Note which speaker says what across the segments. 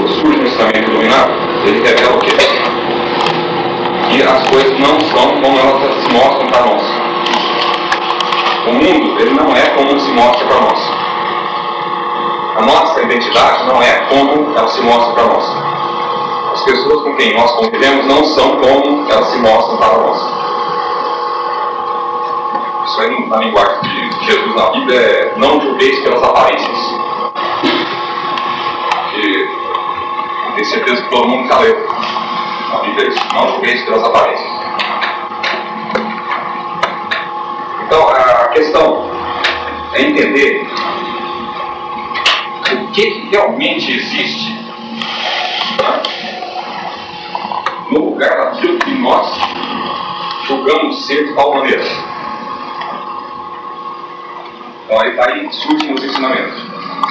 Speaker 1: surge no ensinamento iluminado, ele revela o quê? Que as coisas não são como elas se mostram para nós. O mundo, ele não é como se mostra para nós. A nossa identidade não é como ela se mostra para nós. As pessoas com quem nós convivemos não são como elas se mostram para nós. Isso aí na linguagem de Jesus na Bíblia é: não julgueis pelas aparências. Que eu tenho certeza que todo mundo já leu na Bíblia isso. Não julgueis pelas aparências. Então a questão é entender o que realmente existe, né, no lugar daquilo que nós julgamos ser de tal maneira. Então aí surgem os ensinamentos.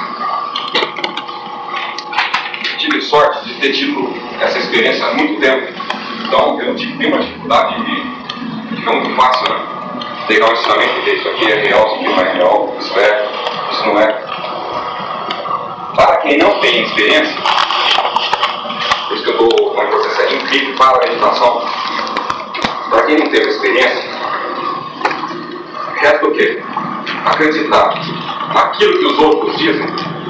Speaker 1: Tive sorte de ter tido essa experiência há muito tempo, então eu não tive nenhuma dificuldade de ficar muito fácil, né, pegar um ensinamento e dizer: isso aqui é real, isso aqui não é real, isso não é. Para quem não tem experiência, por isso que eu estou com um processo incrível para a meditação, para quem não teve experiência, resta o quê? Acreditar naquilo que os outros dizem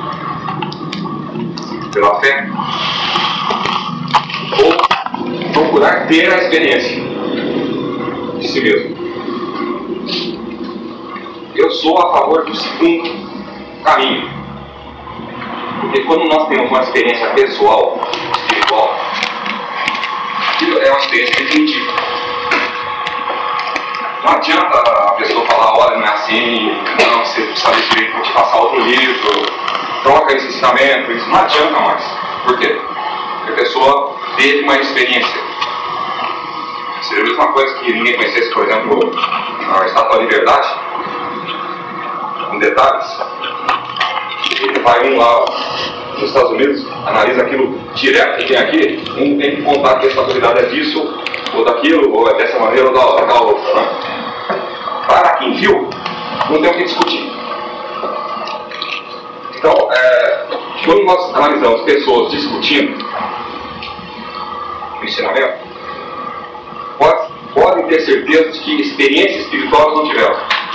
Speaker 1: pela fé, ou procurar ter a experiência de si mesmo. Eu sou a favor do segundo caminho. Porque quando nós temos uma experiência pessoal, espiritual, aquilo é uma experiência definitiva. Não adianta a pessoa falar: olha, não é assim, não, você precisa ler direito, vou te passar outro livro, troca esse ensinamento. Isso não adianta mais. Por quê? Porque a pessoa teve uma experiência. Seria a mesma coisa que ninguém conhecesse, por exemplo, a Estátua da Liberdade, em detalhes. Ele vai lá nos Estados Unidos, analisa aquilo direto que tem aqui, um tem que contar que a estabilidade é disso, ou daquilo, ou é dessa maneira, ou da outra, né? Para quem viu, não tem o que discutir. Então, quando nós analisamos pessoas discutindo o ensinamento, podem ter certeza de que experiência espiritual não tiveram.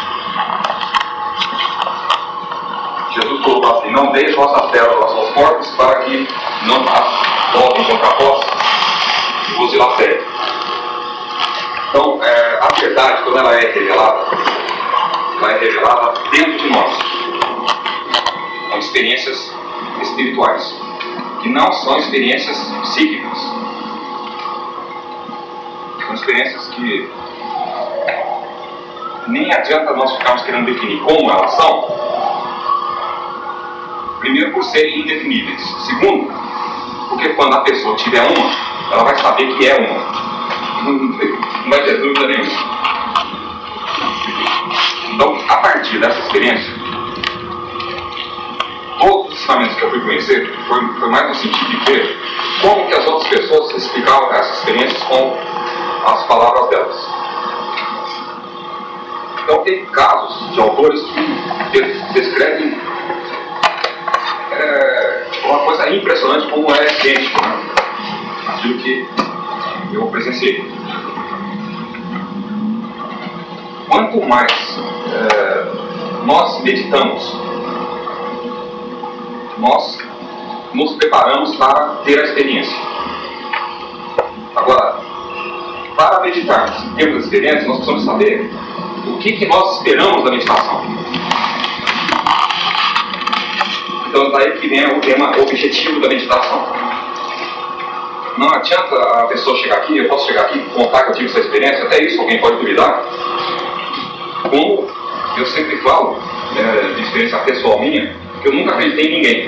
Speaker 1: Jesus falou assim: não deixe vossas células aos porcos, para que não as voltem contra vós e vos dilacerem. Então, a verdade, quando ela é revelada dentro de nós. São experiências espirituais, que não são experiências psíquicas. São experiências que nem adianta nós ficarmos querendo definir como elas são. Primeiro, por serem indefiníveis. Segundo, porque quando a pessoa tiver uma, ela vai saber que é uma. Não vai ter dúvida nenhuma. Então, a partir dessa experiência, todos os ensinamentos que eu fui conhecer foi mais no sentido de ver como que as outras pessoas explicavam essas experiências com as palavras delas. Então, tem casos de autores que descrevem uma coisa impressionante como é idêntico, né? Aquilo que eu presenciei. Quanto mais nós meditamos, nós nos preparamos para ter a experiência. Agora, para meditarmos e termos a experiência, nós precisamos saber o que nós esperamos da meditação. Então, daí que vem o tema objetivo da meditação. Não adianta a pessoa chegar aqui, eu posso chegar aqui e contar que eu tive essa experiência, até isso alguém pode duvidar. Como eu sempre falo, de experiência pessoal minha, que eu nunca acreditei em ninguém.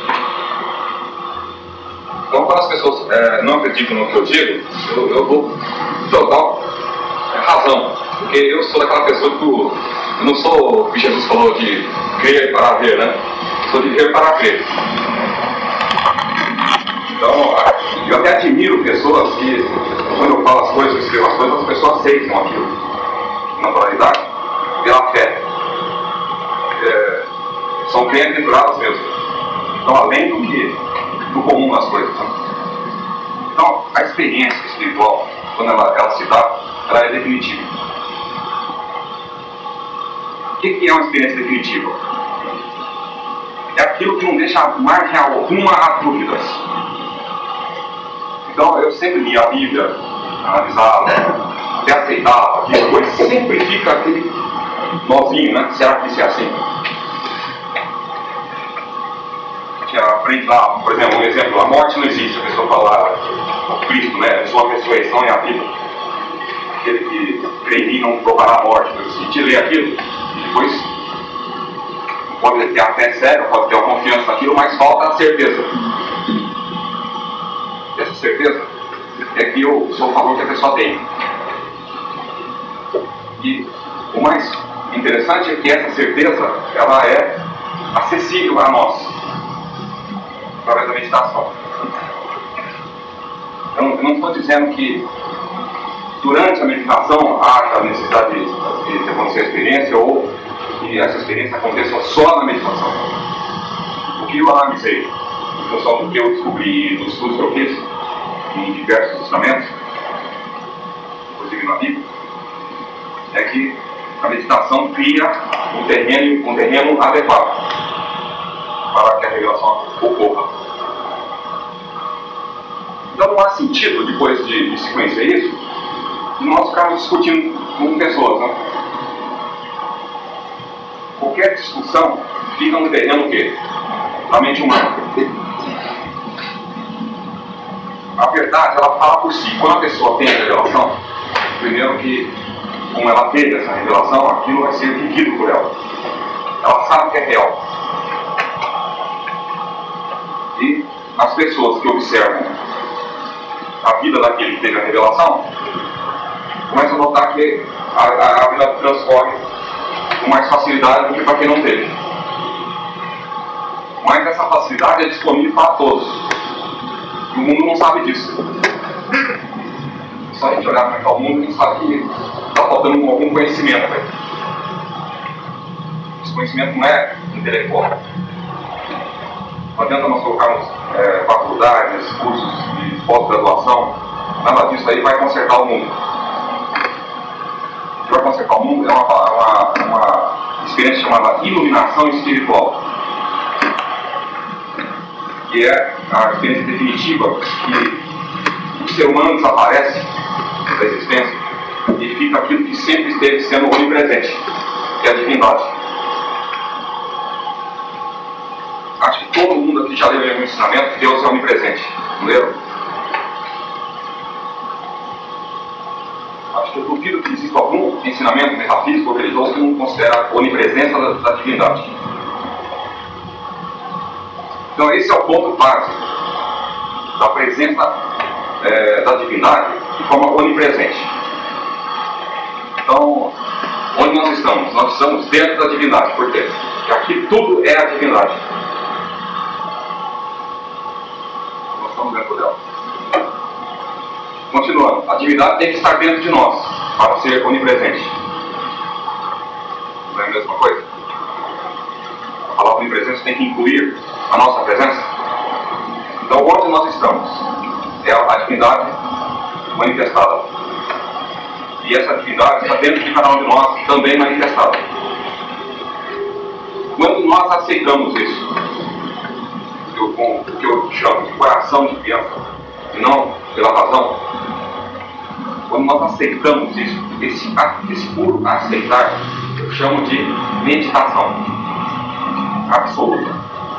Speaker 1: Então, quando as pessoas não acreditam no que eu digo, eu dou total razão. Porque eu sou daquela pessoa que eu não sou o que Jesus falou de crer para ver, né? Sou de ver para crer. Então, eu até admiro pessoas que, quando eu falo as coisas, eu escrevo as coisas, as pessoas aceitam aquilo. Naturalidade, pela fé. São bem aventuradas mesmo. Então, além do que do comum das coisas. Né? Então, a experiência espiritual, quando ela se dá, ela é definitiva. O que é uma experiência definitiva? É aquilo que não deixa margem alguma a dúvidas. Então, eu sempre li a Bíblia, analisava, até aceitava aquilo, mas sempre fica aquele nozinho, né? Será que isso é assim? Aprende lá, por exemplo, a morte não existe. A pessoa fala, o Cristo, né? Sua ressurreição é a vida. Aquele que crê em mim não provará a morte. Se te lê aquilo, e depois pode ter a fé cega, pode ter a confiança naquilo, mas falta a certeza. E essa certeza é que eu sou o valor que a pessoa tem. E o mais interessante é que essa certeza, ela é acessível a nós, através da meditação. Eu não estou dizendo que durante a meditação haja a necessidade de acontecer a experiência ou que essa experiência aconteça só na meditação. O que eu analisei, em função do que eu descobri dos estudos que eu fiz em diversos ensinamentos, inclusive na Bíblia, é que a meditação cria um terreno adequado para que a revelação ocorra. Então não há sentido, depois de se conhecer isso, nós ficarmos discutindo com pessoas. Né? Qualquer discussão fica no terreno o quê? Da mente humana. A verdade, ela fala por si. Quando a pessoa tem a revelação, primeiro que, como ela teve essa revelação, aquilo vai ser vivido por ela. Ela sabe que é real. E as pessoas que observam a vida daquele que teve a revelação começam a notar que a vida transcorre com mais facilidade do que para quem não teve. Mas essa facilidade é disponível para todos. E o mundo não sabe disso. Só a gente olhar para cá o mundo, a gente sabe que está faltando algum conhecimento. Né? Esse conhecimento não é intelectual. Não adianta nós colocarmos faculdades, cursos de pós-graduação, nada disso aí vai consertar o mundo. O que vai consertar o mundo é uma experiência chamada iluminação espiritual, que é a experiência definitiva que o ser humano desaparece da existência e fica aquilo que sempre esteve sendo onipresente, que é a divindade. Acho que todo mundo aqui já leu o ensinamento que Deus é onipresente. Não leram? Acho que eu duvido que exista algum ensinamento metafísico ou religioso que não considere a onipresença da divindade. Então esse é o ponto básico da presença da divindade de forma onipresente. Então, onde nós estamos? Nós estamos dentro da divindade. Por quê? Porque aqui tudo é a divindade. Nós estamos dentro dela. Continuando, a divindade tem que estar dentro de nós para ser onipresente. Não é a mesma coisa? A palavra onipresença tem que incluir a nossa presença. Então, onde nós estamos? É a divindade manifestada. E essa divindade está dentro de cada um de nós também manifestada. Quando nós aceitamos isso, o que eu chamo de coração de criança, e não pela razão, quando nós aceitamos isso, esse puro aceitar, eu chamo de meditação absoluta.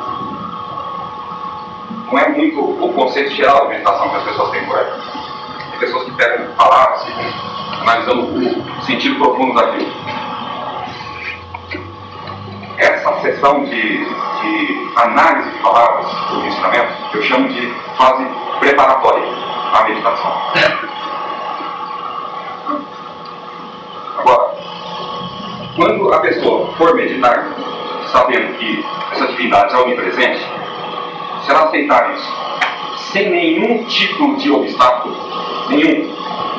Speaker 1: Não é muito o conceito geral de meditação que as pessoas têm por aí. Tem pessoas que pegam palavras e ficam analisando o sentido profundo daquilo. Essa sessão de análise de palavras do ensinamento, eu chamo de fase preparatória à meditação. Agora, quando a pessoa for meditar, sabendo que essa divindade é onipresente, se ela aceitar isso, sem nenhum tipo de obstáculo, nenhum,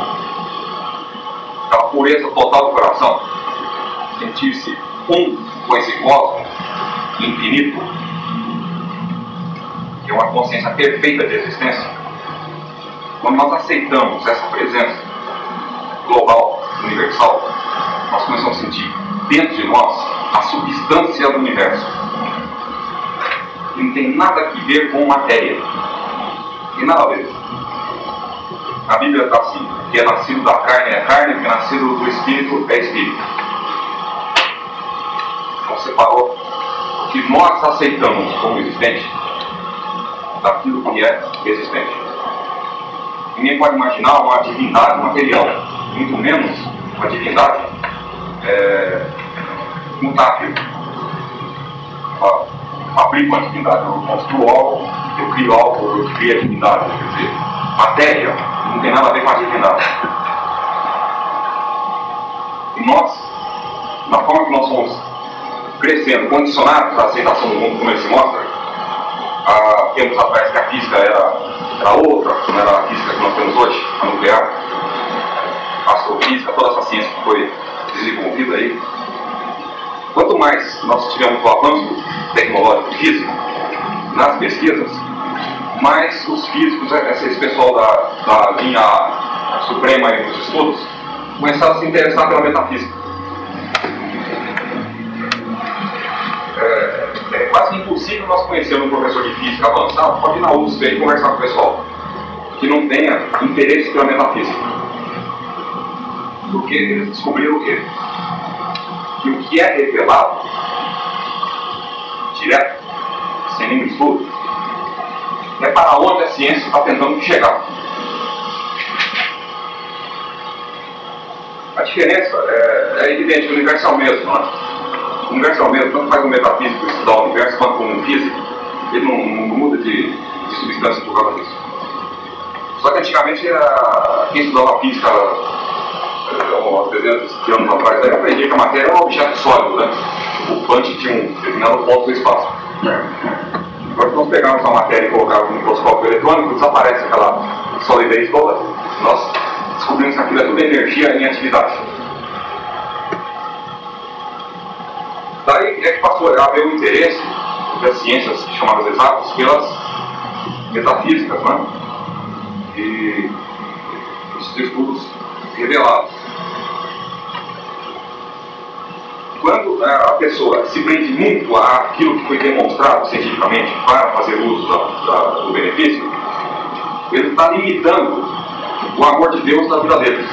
Speaker 1: aquela pureza total do coração, sentir-se com esse cosmos infinito, que é uma consciência perfeita de existência, quando nós aceitamos essa presença global, universal, nós começamos a sentir dentro de nós a substância do universo. E não tem nada a ver com matéria. Não tem nada a ver. A Bíblia está assim: que é nascido da carne é carne, que é nascido do espírito é espírito. Então separou o que nós aceitamos como existente daquilo que é existente. Ninguém pode imaginar uma divindade material, muito menos uma divindade mutável. Eu fabrico uma divindade, eu construo algo, eu crio algo, eu crio a divindade. Quer dizer, matéria não tem nada a ver com a divindade. E nós, na forma que nós somos crescendo, condicionados à aceitação do mundo como ele se mostra, há tempos atrás que a física era outra, não era a física que nós temos hoje, a nuclear, a astrofísica, toda essa ciência que foi desenvolvida aí. Quanto mais nós tivemos o avanço tecnológico e físico nas pesquisas, mais os físicos, esse pessoal da linha suprema aí dos estudos, começaram a se interessar pela metafísica. É quase impossível nós conhecermos um professor de física avançado, pode ir na USP e conversar com o pessoal que não tenha interesse pela metafísica. Porque eles descobriram o quê? Que o que é revelado, direto, sem nenhum estudo, é para onde a ciência está tentando chegar. A diferença é evidente, o universo é o mesmo, né? O universo é o mesmo, tanto faz um metafísico estudar o universo quanto um físico, ele não muda de substância por causa disso. Só que antigamente quem estudava física há 300 anos atrás, aí aprendia que a matéria é um objeto sólido, né? O punch tinha um determinado ponto do espaço. Agora, se nós pegarmos a matéria e colocarmos no microscópio eletrônico, desaparece aquela solidez toda. Nós descobrimos que aquilo é tudo energia em atividade. Daí é que passou a haver o interesse das ciências chamadas exatas pelas metafísicas, né? E esses estudos revelados. Quando a pessoa se prende muito àquilo que foi demonstrado cientificamente para fazer uso do benefício, ele está limitando o amor de Deus na vida deles.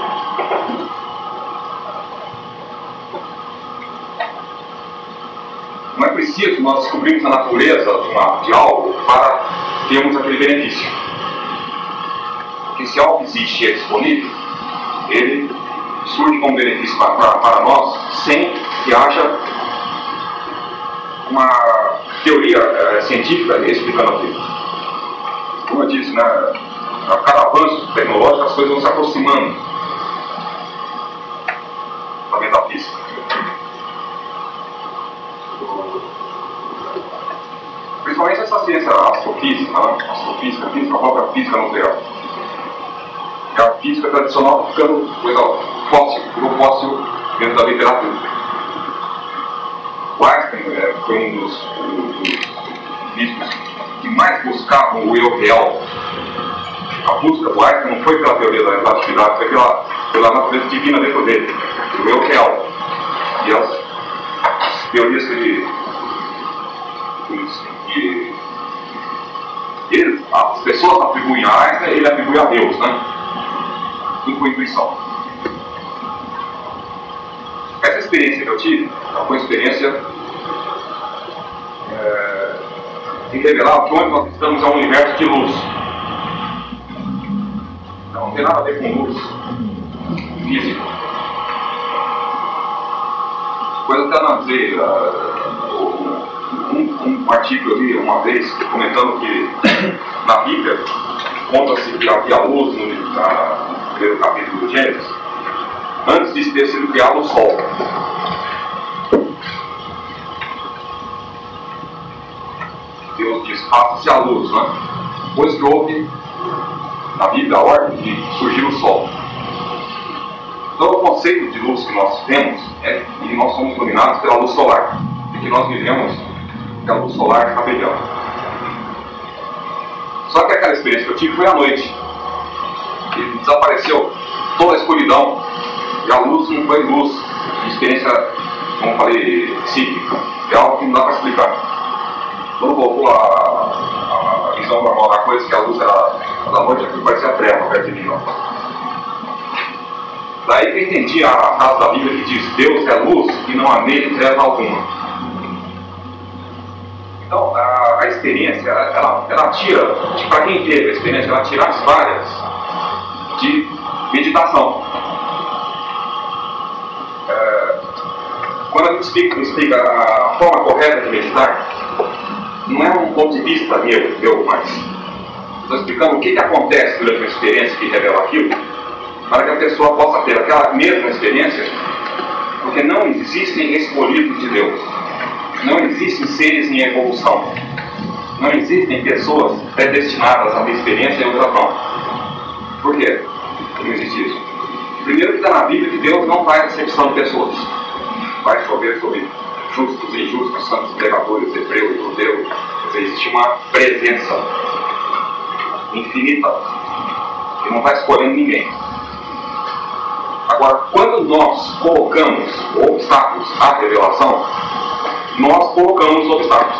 Speaker 1: Não é preciso nós descobrirmos a natureza de algo para termos aquele benefício. Porque se algo existe e é disponível, ele surge como benefício para nós sem que haja uma teoria científica explicando aquilo. Como eu disse, né, a cada avanço tecnológico as coisas vão se aproximando da metafísica. Principalmente essa ciência astrofísica, né? Astrofísica, física, a própria física nuclear. E a física tradicional ficando coisa fóssil, ficou fóssil dentro da literatura. O Einstein foi um dos físicos que mais buscavam o eu real. A busca do Einstein não foi pela teoria da relatividade, foi pela natureza divina dentro dele, o eu real. E as teorias que as pessoas atribuem a Einstein, ele atribui a Deus, né? Tudo com intuição. Essa experiência que eu tive foi uma experiência de revelar que onde nós estamos é um universo de luz. Não tem nada a ver com luz física. Depois eu até analisei um artigo ali uma vez comentando que na Bíblia conta-se que havia luz no primeiro capítulo do Gênesis antes de ter sido criado o Sol. Deus diz, faça-se a luz, né? Depois que houve na Bíblia a ordem de surgir o Sol. Então o conceito de luz que nós temos é que nós somos iluminados pela luz solar, e que nós vivemos que a luz solar está brilhando. Só que aquela experiência que eu tive foi à noite. E desapareceu toda a escuridão. E a luz não foi luz. Experiência, como eu falei, psíquica. É algo que não dá para explicar. Quando voltou a visão normal da coisa, que a luz era da noite, aquilo parecia treva perto de mim. Daí que eu entendi a frase da Bíblia que diz: Deus é luz e não há nele treva alguma. Então, a experiência, ela tira, para quem teve a experiência, ela tira as falhas de meditação. Quando a gente explica a forma correta de meditar, não é um ponto de vista meu, mas estou explicando o que acontece durante uma experiência que revela aquilo, para que a pessoa possa ter aquela mesma experiência, porque não existem escolhidos de Deus, não existem seres em evolução, não existem pessoas predestinadas a uma experiência e outra não. Por quê? Não existe isso. Primeiro que está na Bíblia que Deus não faz acepção de pessoas. Vai chover sobre justos e injustos, santos, pecadores, hebreu e judeu. Existe uma presença infinita que não está escolhendo ninguém. Agora, quando nós colocamos obstáculos à revelação, nós colocamos obstáculos.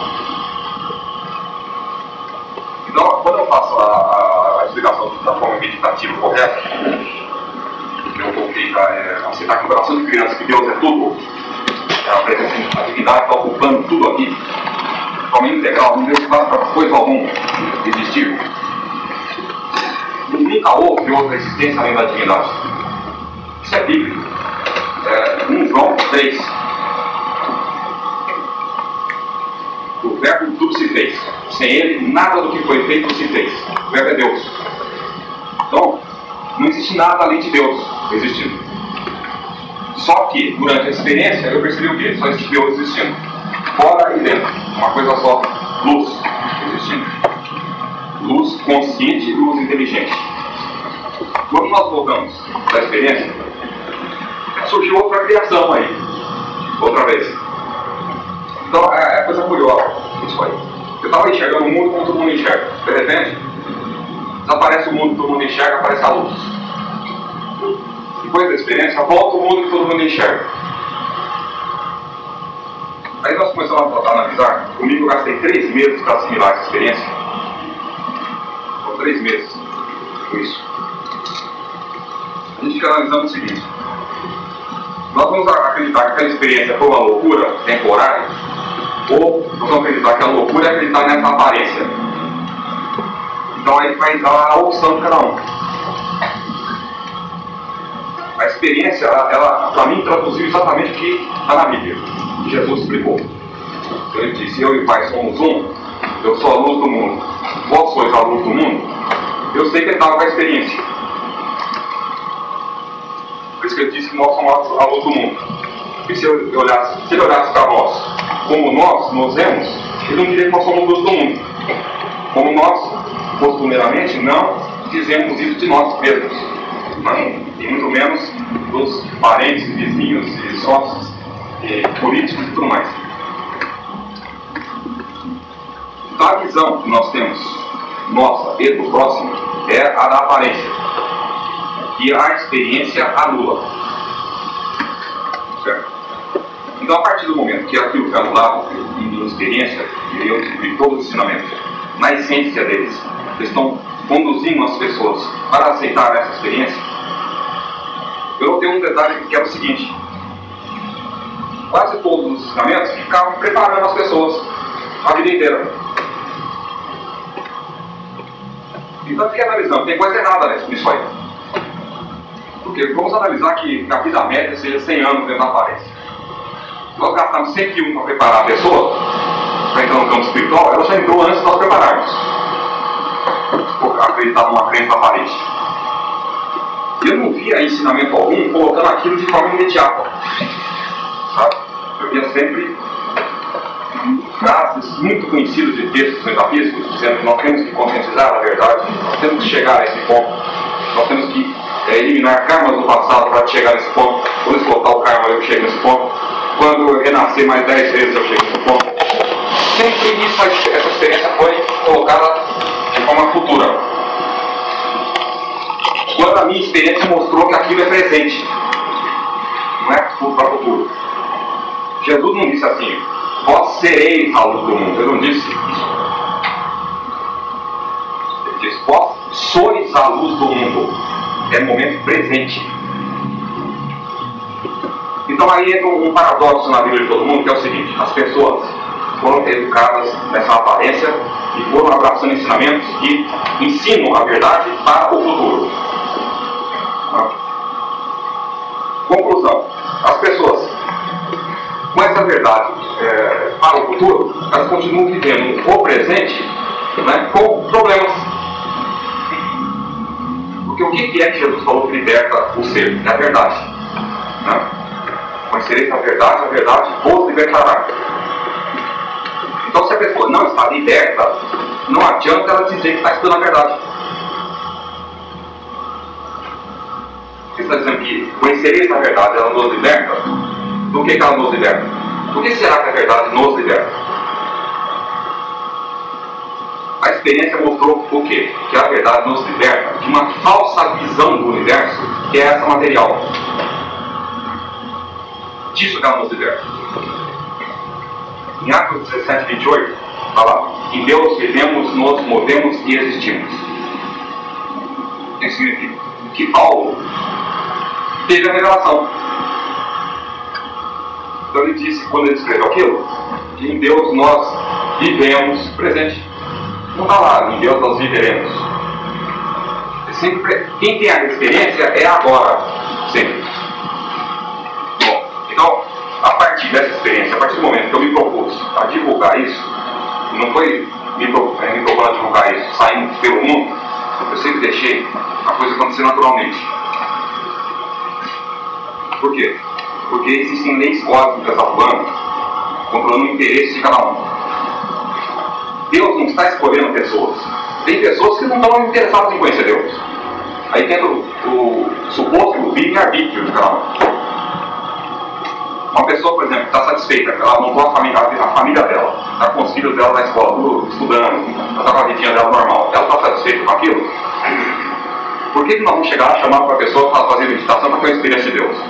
Speaker 1: Então, quando eu faço a explicação da forma meditativa correta, eu coloquei você está com o coração de criança, que Deus é tudo, a presença, a divindade está ocupando tudo aqui, totalmente integral, não deu espaço para coisa alguma existir. Nunca houve outra existência além da divindade. Isso é bíblico. 1 João 3. O verbo tudo se fez. Sem ele, nada do que foi feito se fez. O verbo é Deus. Então, não existe nada além de Deus existindo. Só que, durante a experiência, eu percebi o quê? Só existe Deus existindo. Fora e dentro. Uma coisa só. Luz existindo. Luz consciente e luz inteligente. Quando nós voltamos da experiência, surgiu outra criação aí. Outra vez. Então, é coisa curiosa isso aí. Eu estava enxergando o mundo como todo mundo enxerga. De repente, desaparece o mundo que todo mundo enxerga, aparece a luz. Depois da experiência, volta o mundo que todo mundo enxerga. Aí nós começamos a analisar. Comigo eu gastei 3 meses para assimilar essa experiência. São 3 meses com isso. A gente fica analisando o seguinte: nós vamos acreditar que aquela experiência foi uma loucura temporária, ou nós vamos acreditar que a loucura é acreditar nessa aparência. Então aí vai entrar a opção de cada um. A experiência, ela para mim traduziu exatamente o que está na Bíblia, que Jesus explicou. Ele disse: eu e o Pai somos um, eu sou a luz do mundo, vós sois a luz do mundo. Eu sei que ele estava com a experiência. Por isso que ele disse que nós somos a luz do mundo. E se ele olhasse para nós como nós nos vemos, ele não diria que nós somos a luz do mundo. Como nós, costumeiramente, não dizemos isso de nós mesmos. Não, e muito menos dos parentes, vizinhos e sócios, e políticos e tudo mais. Então a visão que nós temos, nossa e do próximo, é a da aparência, que a experiência anula. Certo? Então, a partir do momento que aquilo foi anulado em experiência, e eu tive todos os ensinamentos, na essência deles, eles estão conduzindo as pessoas para aceitar essa experiência. Eu notei um detalhe que era o seguinte: quase todos os ensinamentos ficavam preparando as pessoas a vida inteira. Então, fiquei analisando, tem coisa errada nisso aí. Porque vamos analisar que a vida média seja 100 anos dentro da aparência. Nós gastamos 100 quilos para preparar a pessoa para entrar no campo espiritual, ela já entrou antes de nós prepararmos. Por acreditar numa crença aparente. Eu não via ensinamento algum colocando aquilo de forma imediata. Sabe? Eu via sempre frases muito conhecidas de textos metafísicos dizendo que nós temos que conscientizar a verdade, nós temos que chegar a esse ponto, nós temos que eliminar karmas do passado para chegar a esse ponto. Quando explotar o karma eu chego nesse ponto, quando eu renascer mais 10 vezes eu chego nesse ponto. Sempre essa experiência foi colocada de de forma futura. Quando a minha experiência mostrou que aquilo é presente, não é para o futuro. Jesus não disse assim, vós sereis a luz do mundo. Ele não disse isso. Ele disse, vós sois a luz do mundo. É no momento presente. Então aí entra um paradoxo na vida de todo mundo, que é o seguinte: as pessoas foram educadas nessa aparência e foram abraçando ensinamentos que ensinam a verdade para o futuro. Conclusão: as pessoas com essa verdade para o futuro, elas continuam vivendo o presente, né, com problemas. Porque o que é que Jesus falou que liberta o ser? É a verdade. Né? Conhecereis a verdade vos libertará. Então, se a pessoa não está liberta, não adianta ela dizer que está estudando a verdade. Você está dizendo que conhecereis a verdade, ela nos liberta? Do que ela nos liberta? Por que será que a verdade nos liberta? A experiência mostrou o quê? Que a verdade nos liberta de uma falsa visão do universo, que é essa material. Disso que ela nos liberta. Em Atos 17, 28, fala: em Deus vivemos, nos movemos e existimos. Isso significa que Paulo teve a revelação. Então ele disse, quando ele escreveu aquilo, que em Deus nós vivemos presente. Não está lá, em Deus nós viveremos. Sempre, quem tem a experiência é agora, sempre. Bom, então, a partir dessa experiência, a partir do momento que eu me propus a divulgar isso, não foi me propondo a divulgar isso saindo pelo mundo, eu sempre deixei a coisa acontecer naturalmente. Por quê? Porque existem leis cósmicas atuando, controlando o interesse de cada um. Deus não está escolhendo pessoas. Tem pessoas que não estão interessadas em conhecer Deus. Aí tem o suposto livre-arbítrio de cada um. Uma pessoa, por exemplo, que está satisfeita, ela montou a família dela, está com os filhos dela na escola, estudando, ela está com a vidinha dela normal, ela está satisfeita com aquilo? Por que nós vamos chegar a chamar para a pessoa para fazer meditação para ter a experiência de Deus?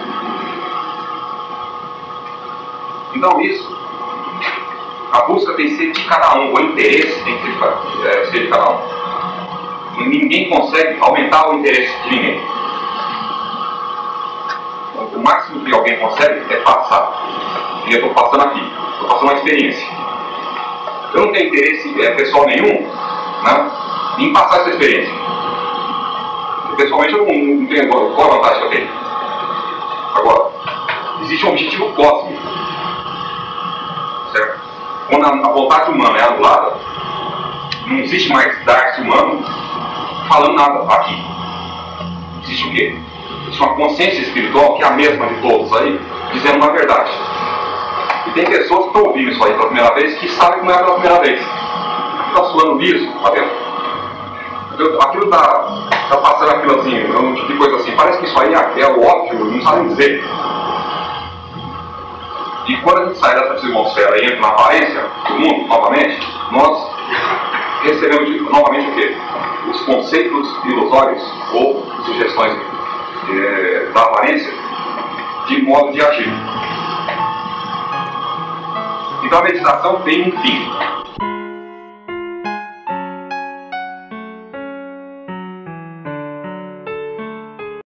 Speaker 1: Então isso, a busca tem que ser de cada um, o interesse tem que ser de cada um. Ninguém consegue aumentar o interesse de ninguém. O máximo que alguém consegue é passar. E eu estou passando aqui, estou passando uma experiência. Eu não tenho interesse pessoal nenhum, né, em passar essa experiência. Pessoalmente eu não tenho qual a vantagem que eu tenho. Agora, existe um objetivo cósmico. Certo? Quando a vontade humana é anulada, não existe mais dar-se humano falando nada aqui. Existe o quê? Existe uma consciência espiritual que é a mesma de todos aí, dizendo uma verdade. E tem pessoas que estão ouvindo isso aí pela primeira vez que sabem que não é pela primeira vez. Está suando liso lá dentro. Aquilo está passando aquilo assim, um tipo de coisa assim. Parece que isso aí é o óbvio, não sabem dizer. E quando a gente sai dessa atmosfera e entra na aparência do mundo, novamente, nós recebemos novamente o quê? Os conceitos ilusórios ou sugestões da aparência de modo de agir. Então a meditação tem um fim.